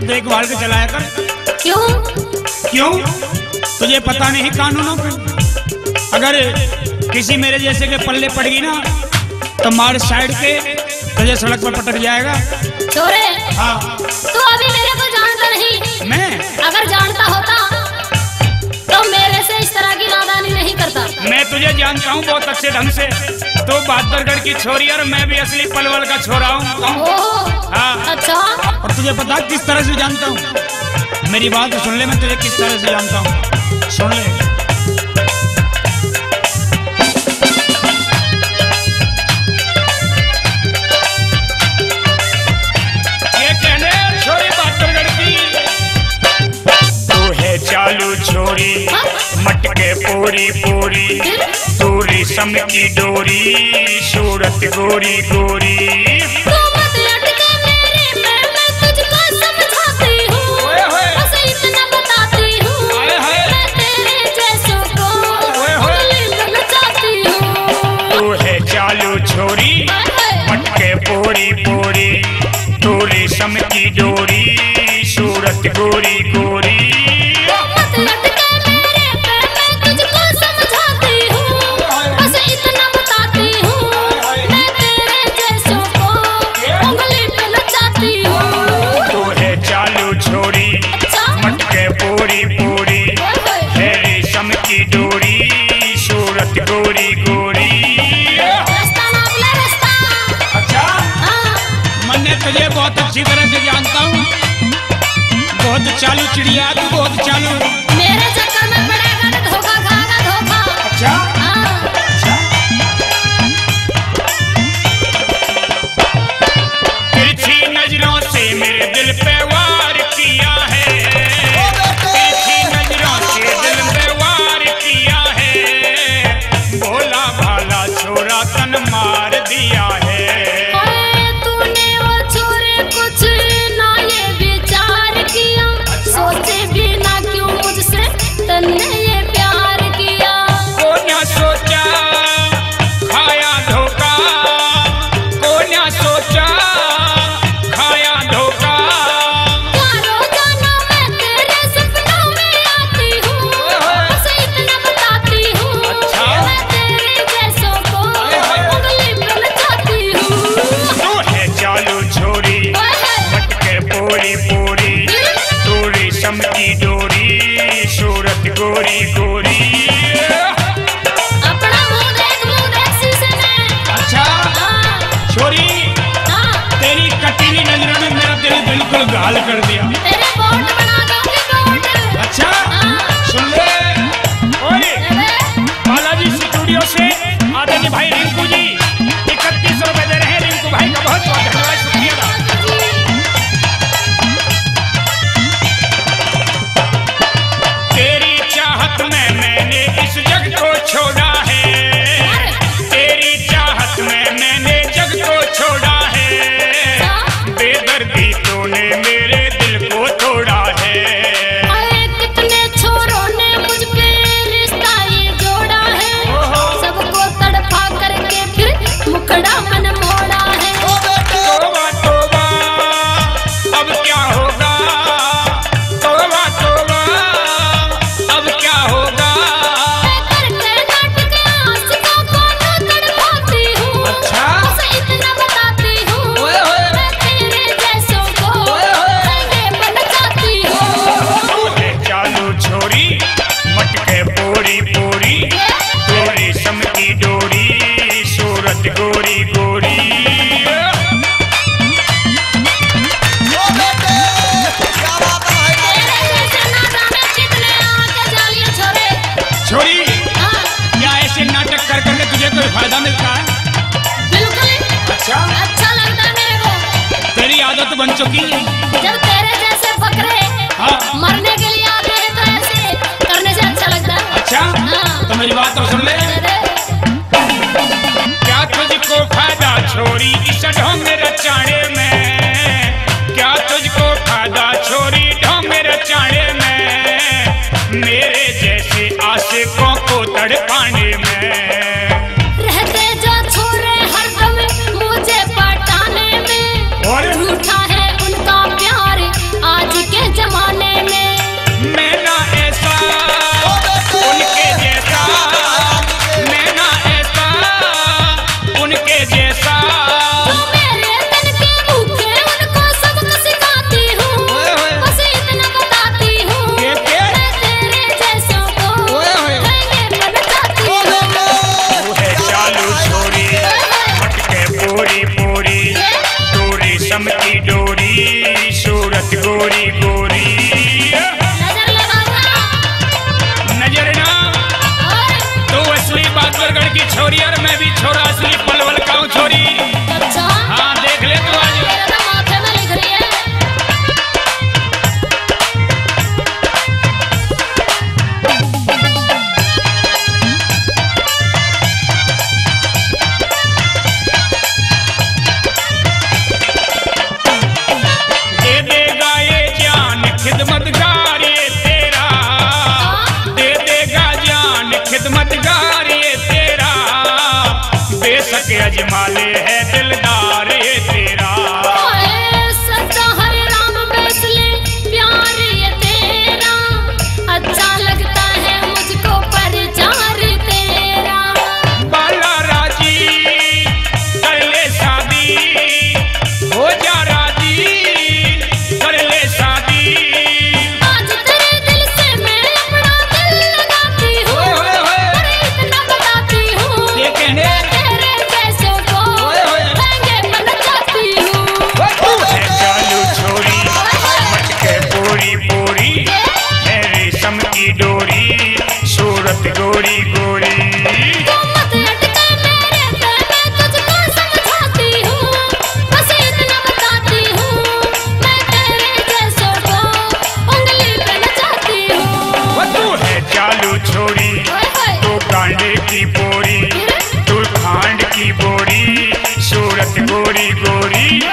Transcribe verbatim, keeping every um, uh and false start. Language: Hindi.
देखभाल के चलाया कर। क्यों क्यों? तुझे पता नहीं कानूनों पे? अगर किसी मेरे जैसे के पल्ले पड़ गई ना तो मार साइड के तुझे सड़क पर पटक जाएगा। छोरे, हाँ। तू अभी मेरे को जानता नहीं। मैं अगर जानता होता तो मेरे से इस तरह की नादानी नहीं करता। मैं तुझे जानता हूँ बहुत अच्छे ढंग से। तो बहादुरगढ़ की छोरी और मैं भी असली पलवल का छोरा हूँ। हाँ। अच्छा। और तुझे पता किस तरह से जानता हूँ? मेरी बात सुन ले, मैं तुझे किस तरह से जानता हूँ, सुन ले। ये कहने छोरी बहादुरगढ़ की तू है चालू छोरी, मटके पोरी पोरी, तू रेशम की डोरी, सूरत गोरी गोरी। छोरी मटके पोरी पोरी, तू रेशम की डोरी, सूरत गोरी गोरी। तू है चालू छोरी, मटके पोरी पोरी, है रेशम की डोरी, सूरत गोरी गोरी। तुझे बहुत अच्छी तरह से जानता हूँ, बहुत चालू चिड़िया तू, बहुत चालू। मेरे चक्कर में पड़ेगा ना धोखा खाएगा, धोखा। अच्छा? हाँ। अच्छा। तिरछी नजरों से मेरे दिल पे वार किया है, तिरछी नजरों से दिल पे वार किया है, भोला भाला छोरा तन मार दिया है। ये प्यार किया को ना सोचा खाया धोखा, को ना सोचा खाया धोखा। रोजाना मैं तेरे सपनों में आती हूँ, बस इतना बताती हूँ। अच्छा? मैं तेरे जैसों को उंगली में नचाती हूँ। तू है चालू छोरी, मटके पोरी पोरी, तू रेशम की डोरी, सूरत गोरी गोरी। अपना मुंह देख, मुंह देख शीशे में। अच्छा? हाँ। छोरी, हाँ। तेरी कटीली नजरों ने मेरा दिल बिल्कुल गाल कर दिया। तेरे बोट बना दूंगी, बोट। अच्छा? हाँ। सुन ले, ओए, बालाजी स्टूडियो से आदरणीय भाई रिंकू जी इकतीस रुपए दे रहे हैं। रिंकू भाई का बहुत बहुत धन्यवाद, शुक्रिया। तेरी चाहत में मैंने इस जग को छोड़ा है, तेरी चाहत में मैंने जग को छोड़ा है, बेदर्दी तूने मेरे दिल को तोड़ा है। कितने छोरों ने मुझ पे रिश्ता ये जोड़ा है, सबको तड़पा करके फिर मुखड़ा मन मोड़ा है। तोबा तोबा अब क्या होगा, तोबा तोबा अब क्या होगा। करके नाटक आशिकों को ना तड़पाती हूँ। अच्छा? बस इतना बताती हूँ, मैं तेरे जैसों को ये बनचाती हूँ। तू है चालू छोरी, मटके पोरी पोरी, तू रेशम की डोरी, सूरत गोरी गोरी। छोरी, क्या ऐसे नाटक कर करके तुझे कोई फायदा मिलता है? बिल्कुल। अच्छा? अच्छा लगता है मेरे को। तेरी आदत बन चुकी है। जब तेरे जैसे बकरे हाँ। मरने के लिए आते हैं तो ऐसे करने से अच्छा लगता है। अच्छा? हाँ। तो मेरी बात तो सुन ले। क्या तुझको फायदा छोरी इस ढोंग रचाने में, क्या तुझको फायदा छोरी ढोंग रचाने में, मेरे जैसे आशिकों को तड़पाने में। रहते जो छोरे हरदम मुझे पटाने में, और झूठा है उनका प्यार आज गोरी गोरी। नजर लगाऊंगा। नजर ना और तू असली बागरगढ़ की छोरी और मैं भी छोरा असली पलवल का हूँ छोरी। अच्छा हाँ देख ले तू आज। मेरे तो माथे में लिख रही है। दे देगा ये जान खिदमतगार ये तेरा, दे देगा जान खिदमतगार ये तेरा, बेशक अजमाले है दिलदार ये तेरा। ओए सच्चा हरे राम बेसले प्यार ये तेरा, अच्छा लगता है मुझको परचार तेरा। बाला राजी कर ले शादी, हो जा राजी कर ले शादी। आज तेरे दिल से मैं अपना दिल लगाती हूँ, ओए होए होए। अरे इतना बताती हूँ, ये कहने तेरे जैसों को ओए होए। लहंगे में नचाती हूँ। तू है चालू छोरी मटके पूरी पूरी, है रेशम की डोरी सूरत गोरी गोरी। तू मत अटके मेरे पे, मैं तुझको समझाती हूँ, बस इतना बताती हूँ, मैं तेरे जैसों को उंगली पे नचाती हूँ। वो तू है चालू छोरी, ओए होए। तू कांडे की बोरी, तू खांड की बोरी सूरत गोरी गोरी।